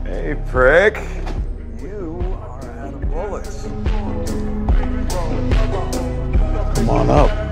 Hey, prick. You are out of bullets. Come on up.